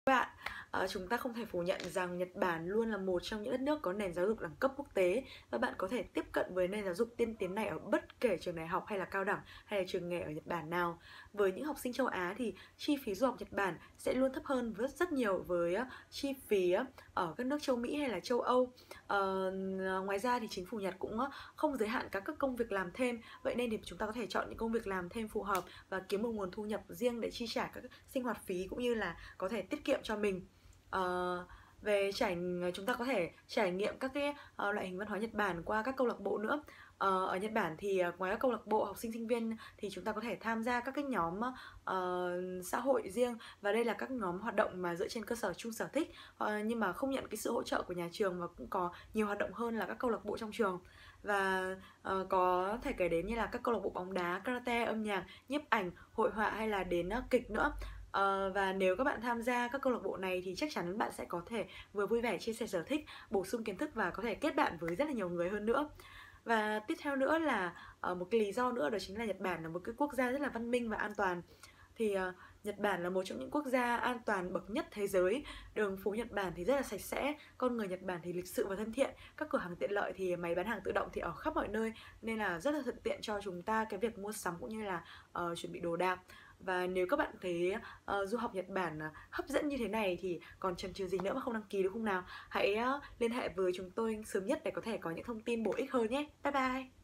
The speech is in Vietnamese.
Bạn, chúng ta không thể phủ nhận rằng Nhật Bản luôn là một trong những đất nước có nền giáo dục đẳng cấp quốc tế, và bạn có thể tiếp cận với nền giáo dục tiên tiến này ở bất kể trường đại học hay là cao đẳng hay là trường nghề ở Nhật Bản nào. Với những học sinh châu Á thì chi phí du học Nhật Bản sẽ luôn thấp hơn rất nhiều với chi phí ở các nước châu Mỹ hay là châu Âu. Ngoài ra thì chính phủ Nhật cũng không giới hạn các công việc làm thêm, vậy nên thì chúng ta có thể chọn những công việc làm thêm phù hợp và kiếm một nguồn thu nhập riêng để chi trả các sinh hoạt phí cũng như là có thể tiết kiệm cho mình. Ờ, chúng ta có thể trải nghiệm các loại hình văn hóa Nhật Bản qua các câu lạc bộ nữa. Ở Nhật Bản thì ngoài các câu lạc bộ học sinh sinh viên thì chúng ta có thể tham gia các nhóm xã hội riêng, và đây là các nhóm hoạt động mà dựa trên cơ sở chung sở thích, nhưng mà không nhận cái sự hỗ trợ của nhà trường, và cũng có nhiều hoạt động hơn là các câu lạc bộ trong trường. Và có thể kể đến như là các câu lạc bộ bóng đá, karate, âm nhạc, nhiếp ảnh, hội họa hay là đến kịch nữa. Và nếu các bạn tham gia các câu lạc bộ này thì chắc chắn bạn sẽ có thể vừa vui vẻ chia sẻ sở thích, bổ sung kiến thức và có thể kết bạn với rất là nhiều người hơn nữa. Và tiếp theo nữa là một cái lý do nữa, đó chính là Nhật Bản là một cái quốc gia rất là văn minh và an toàn. Thì Nhật Bản là một trong những quốc gia an toàn bậc nhất thế giới. Đường phố Nhật Bản thì rất là sạch sẽ, con người Nhật Bản thì lịch sự và thân thiện, các cửa hàng tiện lợi thì máy bán hàng tự động thì ở khắp mọi nơi, nên là rất là thuận tiện cho chúng ta cái việc mua sắm cũng như là chuẩn bị đồ đạc. Và nếu các bạn thấy du học Nhật Bản hấp dẫn như thế này thì còn chần chừ gì nữa mà không đăng ký, đúng không nào? Hãy liên hệ với chúng tôi sớm nhất để có thể có những thông tin bổ ích hơn nhé. Bye bye!